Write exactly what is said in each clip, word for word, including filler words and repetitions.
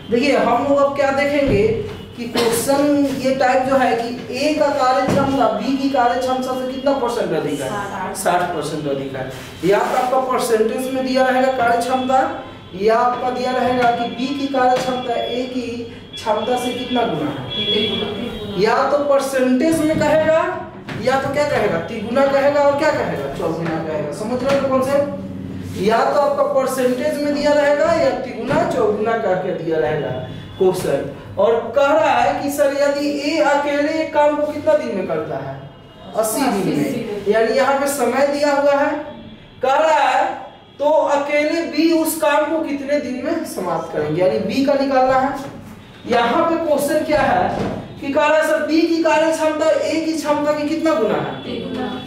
देखिए हम लोग अब क्या देखेंगे कि क्वेश्चन ये टाइप जो है कि ए का कार्य क्षमता बी की कार्य क्षमता से कितना परसेंट अधिक है, साठ परसेंट अधिक है। या तो आपका परसेंटेज में दिया रहेगा कार्य क्षमता, या आपका दिया रहेगा कि बी की कार्य क्षमता ए की क्षमता से कितना गुना है। या तो परसेंटेज में कहेगा या तो क्या कहेगा, तिगुना कहेगा और क्या कहेगा, चौगुना कहेगा। समझ रहे हो कॉन्सेप्ट? या तो आपका परसेंटेज में दिया रहेगा या तिगुना चौगुना करके दिया रहेगा क्वेश्चन। और कह रहा है कि सर यदि ए अकेले काम को कितना दिन में करता है, अस्सी दिन में, यानी यहाँ पे समय दिया हुआ है। कह रहा है तो अकेले बी उस काम को कितने दिन में समाप्त करेंगे, यानी बी का निकालना है। यहाँ पे क्वेश्चन क्या है कि कह रहा है सर बी की कार्य क्षमता ए की क्षमता की कितना गुना है।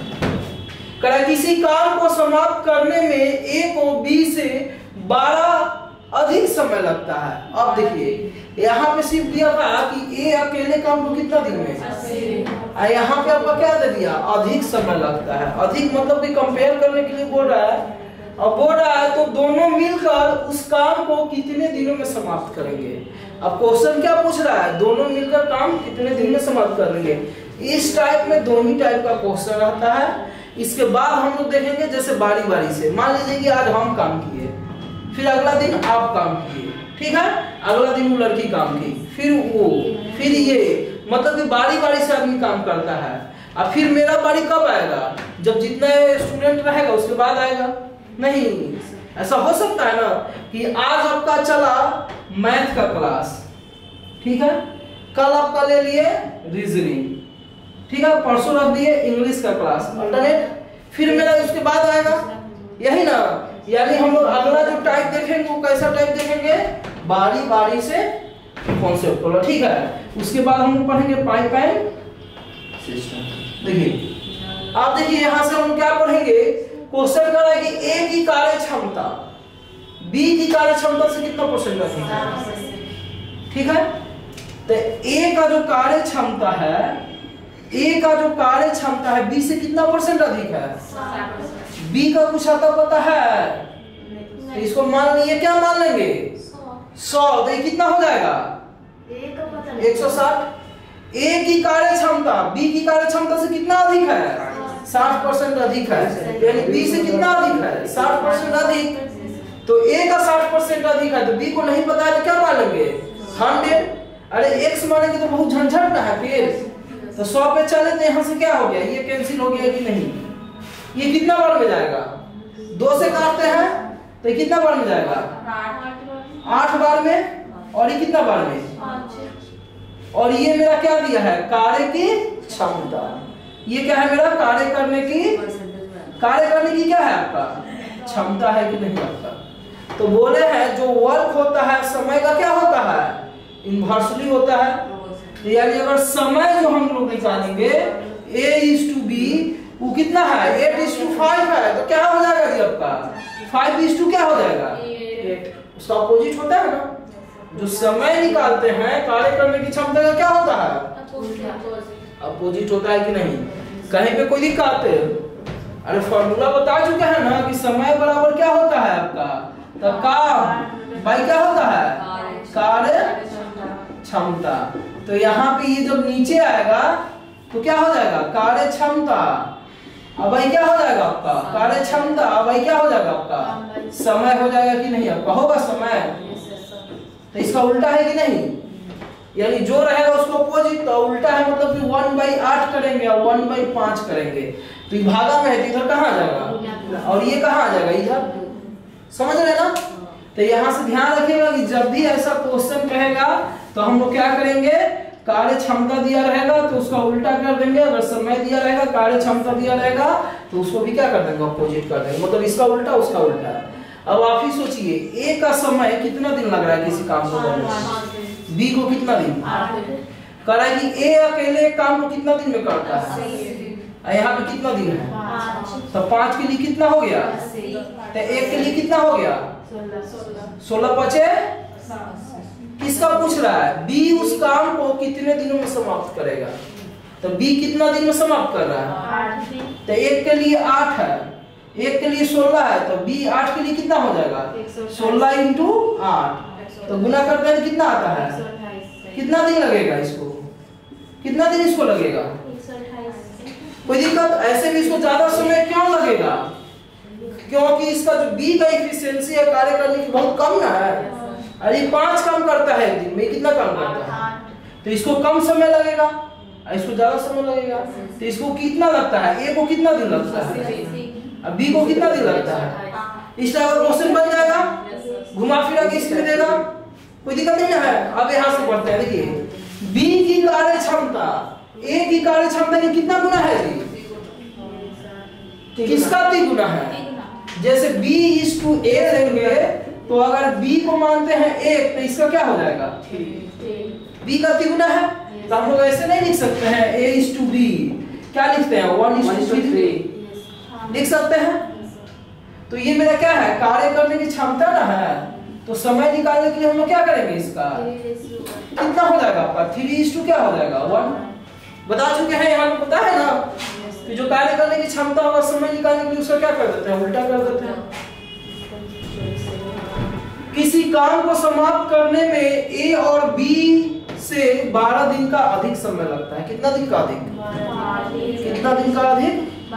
कह रहा है किसी काम को समाप्त करने में ए को बी से बारह अधिक समय लगता है। अब देखिए यहाँ पे सिर्फ दिया था कि ए अकेले काम को कितना दिन में, और यहाँ पे आपका क्या दे दिया, अधिक समय लगता है। अधिक मतलब कि कंपेयर करने के लिए बोल रहा है। अब बोल रहा है तो दोनों मिलकर उस काम को कितने दिनों में समाप्त करेंगे। अब क्वेश्चन क्या पूछ रहा है, दोनों मिलकर काम कितने दिन में समाप्त करेंगे। इस टाइप में दोनों टाइप का क्वेश्चन रहता है। इसके बाद हम लोग देखेंगे जैसे बारी बारी से, मान लीजिए कि आज हम काम किए, फिर अगला दिन आप काम किए, ठीक है, अगला दिन वो लड़की काम की, फिर वो, फिर ये, मतलब कि बारी बारी से आदमी काम करता है। अब फिर मेरा बारी कब आएगा, जब जितना स्टूडेंट रहेगा उसके बाद आएगा। नहीं, ऐसा हो सकता है ना कि आज आपका चला मैथ का क्लास, ठीक है, कल आपका ले लिए रीजनिंग, ठीक है, परसों रख दिए इंग्लिश का क्लास, अल्टरनेट, फिर मेरा उसके बाद आएगा, यही ना। यानी हम लोग अगला जो टाइप देखेंगे वो कैसा टाइप देखेंगे, बारी बारी से कॉन्सेप्ट वाला, ठीक है। उसके बाद हम लोग पढ़ेंगे पाइप एंड सिस्टम। देखिए आप देखिए यहाँ से हम क्या पढ़ेंगे, क्वेश्चन कर रहा है कि ए की कार्य क्षमता बी की कार्य क्षमता से कितना परसेंट अधिक है, ठीक है। तो ए का जो कार्य क्षमता है, ए का जो कार्य क्षमता है बी से कितना परसेंट अधिक है, बी का कुछ आता पता है, तो इसको मान लिए, क्या मान लेंगे, सौ। तो ये कितना हो जाएगा, एक सौ साठ। ए की कार्य क्षमता बी की कार्य क्षमता से कितना अधिक है, साठ परसेंट अधिक है, यानी बी से कितना अधिक है, साठ परसेंट अधिक। तो ए का साठ परसेंट अधिक है तो बी को नहीं पता है तो क्या मान लेंगे, हंड्रेड। अरे एक्स मानेंगे तो बहुत झंझट ना है फिर, तो सौ पे चले तो यहाँ से क्या हो गया, ये कैंसिल हो गया कि नहीं, ये कितना बार में जाएगा, दो से काटते हैं तो कितना बार में जाएगा, आठ बार में, और ये कितना बार में, और ये मेरा क्या दिया है, कार्य की क्षमता। ये क्या है मेरा, कार्य करने की, कार्य करने की क्या है आपका क्षमता है कि नहीं आपका। तो बोले हैं जो वर्क होता है समय का क्या होता है, इनवर्सली होता है। तो यानी अगर समय जो हम लोग निकालेंगे a इज टू बी, वो कितना है, एट इज टू फाइव है, तो क्या हो जाएगा जी आपका, फाइव इज टू क्या हो जाएगा, एट। उसका अपोजिट होता है ना, जो समय निकालते हैं कार्य करने की क्षमता का क्या होता है, अपोजिट होता है कि नहीं। कहीं पे कोई दिक्कत है, अरे फॉर्मूला बता चुके हैं ना कि समय बराबर क्या होता है आपका, तो काम बाई क्या होता है, कार्य क्षमता। तो यहाँ पे ये जब नीचे आएगा तो क्या हो जाएगा, कार्य क्षमता, अब भाई क्या हो जाएगा आपका, कार्य क्षमता, अब भाई क्या हो जाएगा आपका, समय हो जाएगा कि नहीं आपका, होगा समय। तो इसका उल्टा है कि नहीं, यानी जो रहेगा उसको अपोजिट, तो उल्टा है मतलब कि वन बाई आठ करेंगे और वन बाई पांच करेंगे, तो ये भागा में है तो इधर कहाँ आ जाएगा, और ये कहाँ आ जाएगा इधर, समझ रहे ना। तो यहाँ से ध्यान रखिएगा कि जब भी ऐसा क्वेश्चन कहेगा तो हम लोग क्या करेंगे, कार्य क्षमता दिया रहेगा तो उसका उल्टा कर देंगे, अगर समय दिया रहेगा कार्य क्षमता दिया रहेगा तो उसको भी क्या कर देंगे, अपोजिट कर देंगे, मतलब इसका उल्टा उसका उल्टा। अब आप ही सोचिए ए का समय कितना दिन लग रहा है किसी काम को करने में, बी को कितना दिन, कह रहा है कि ए अकेले काम को कितना दिन में करता है, यहाँ पे कितना दिन है, तो पांच के लिए कितना हो गया, तो एक के लिए कितना हो गया, सोलह पचे, किसका पूछ रहा है, बी उस काम को कितने दिनों में समाप्त करेगा। तो बी कितना दिन में समाप्त कर रहा है, तो एक के लिए आठ है, एक के लिए सोलह है, तो बी आठ के लिए कितना हो जाएगा, सोलह इंटू आठ, तो गुना करते हैं कितना आता है, कितना दिन लगेगा इसको, कितना दिन इसको लगेगा, कोई दिक्कत? ऐसे भी इसको ज्यादा समय क्यों लगेगा, क्योंकि इसका जो बी का एफिशिएंसी है कार्य करने की बहुत कम ना है। अरे पांच काम करता है एक दिन में, कितना काम करता है, तो इसको कम समय लगेगा, इसको ज्यादा समय लगेगा। तो इसको कितना लगता है, ए को कितना दिन लगता है, अब बी को कितना दिन लगता है। इस तरह का क्वेश्चन बन जाएगा, घुमा फिरा के इसमें देगा, कोई दिक्कत नहीं है। अब यहाँ से पढ़ते हैं, देखिए बी की कार्य क्षमता ए की कार्य क्षमता की कितना गुना है जी, किसका तीन गुना है। जैसे b इज टू ए लेंगे तो अगर b को मानते हैं एक तो इसका क्या हो जाएगा, b का तीन गुना है। तो हम लोग ऐसे नहीं लिख सकते हैं a इज टू b, क्या लिखते हैं वन इज टू थ्री लिख सकते हैं। तो ये मेरा क्या है, कार्य करने की क्षमता ना है, तो समय निकालने के लिए हम लोग क्या करेंगे, इसका कितना हो जाएगा आपका, थ्री इज टू क्या हो जाएगा वन। बता चुके हैं यहाँ पे, पता है ना कि जो कार्य करने की क्षमता होगा समय निकालने के लिए उसका क्या कर देते हैं, उल्टा कर देते हैं। किसी काम को समाप्त करने में ए और बी से बारह दिन का अधिक समय लगता है। कितना दिन का अधिक, कितना दिन का अधिक,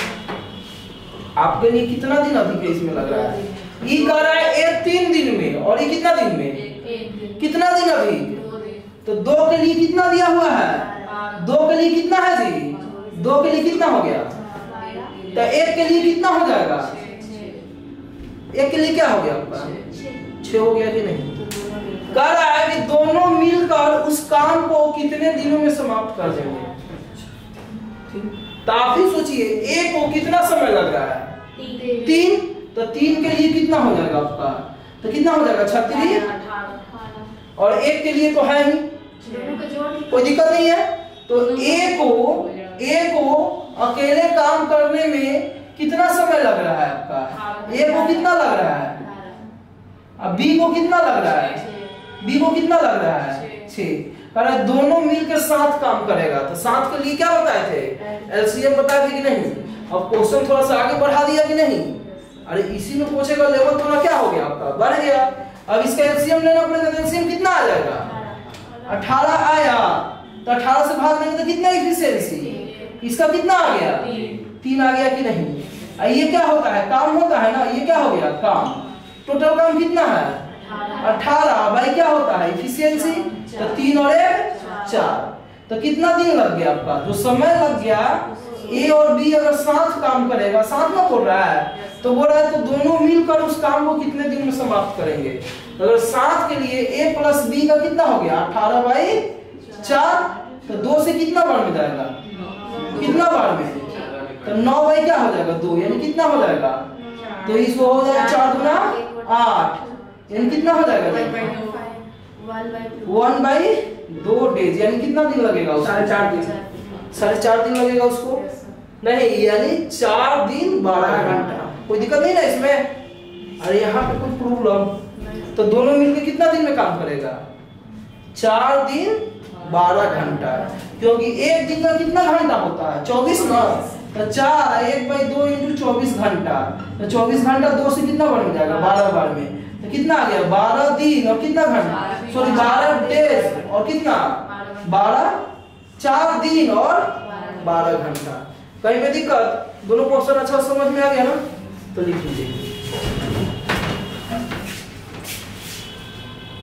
आपके लिए कितना दिन अधिक है इसमें लग रहा है। ये कह रहा है एक तीन दिन में और ये कितना दिन में, कितना दिन अधिक, तो दो के लिए कितना दिया हुआ है, दो के लिए कितना है जी, दो के लिए कितना हो गया, तो एक के लिए कितना हो जाएगा, एक के लिए क्या हो गया आपका, छह हो गया कि नहीं। कह रहा है कि दोनों मिलकर उस काम को कितने दिनों में समाप्त कर देंगे। तो आप ही सोचिए ए को कितना समय लग रहा है, तीन, तो तीन के लिए कितना हो जाएगा आपका, तो कितना हो जाएगा छत्तीस, और एक के लिए तो है ही, कोई दिक्कत नहीं है। तो ए को ए को अकेले काम करने में कितना समय लग रहा है आपका, ए को कितना लग रहा है, अब बी को कितना लग रहा है, बी को कितना लग रहा है छह। अरे दोनों मिलकर सात काम करेगा, तो सात के लिए क्या बताए थे, एलसीएम बताए थे कि नहीं। अब क्वेश्चन थोड़ा सा आगे बढ़ा दिया कि नहीं, अरे इसी में पूछेगा लेवल थोड़ा क्या हो गया आपका, बढ़ गया। अब इसका एलसीएम लेना पड़ेगा, तो एलसीएम कितना आ जाएगा, अठारह आया, तो अठारह से भाग देंगे तो कितना एफिशिएंसी, इसका कितना आ गया, तीन आ गया कि नहीं। ये क्या होता है, काम होता है ना, ये क्या हो गया काम, टोटल काम कितना है अठारह, भाई क्या होता है एफिशिएंसी, तो तीन और एक चार, तो कितना दिन लग गया आपका, जो समय लग गया। ए और बी अगर साथ काम करेगा, साथ में बोल रहा है, तो बोल रहा है तो दोनों मिलकर उस काम को कितने दिन में समाप्त करेंगे। तो अगर सात के लिए ए प्लस बी का कितना हो गया अठारह बाई चार, तो दो से कितना बार में जाएगा, कितना बार में, तो नौ बाई क्या हो जाएगा दो, यानी कितना हो जाएगा, तो इसको हो जाएगा चार गुना आठ, यानी कितना हो जाएगा वन बाई दो डेज, यानी कितना दिन लगेगा, साढ़े चार दिन, साढ़े चार दिन लगेगा उसको, नहीं यानी चार दिन बारह घंटा। कोई दिक्कत नहीं ना इसमें। अरे यहाँ पे कोई प्रॉब्लम, तो दोनों मिलकर कितना दिन में काम करेगा, चार दिन बारह घंटा, क्योंकि एक दिन का कितना घंटा होता है चौबीस ना, तो चार एक बाई दो इंटू चौबीस घंटा, तो चौबीस घंटा दो से कितना बार में जाएगा, बारह बार में, तो कितना आ गया बारह दिन और कितना घंटा, सॉरी बारह डेज और कितना बारह, चार दिन और बारह घंटा। कहीं पे दिक्कत, दोनों क्वेश्चन अच्छा समझ में आ गया ना, तो लिख लीजिए।